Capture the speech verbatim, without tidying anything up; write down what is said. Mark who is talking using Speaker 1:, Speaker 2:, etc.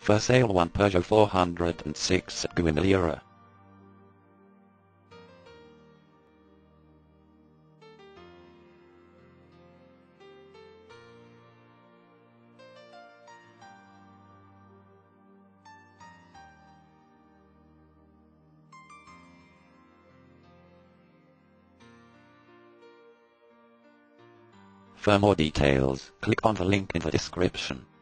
Speaker 1: For sale one Peugeot four hundred six at Guimiliau. For more details, click on the link in the description.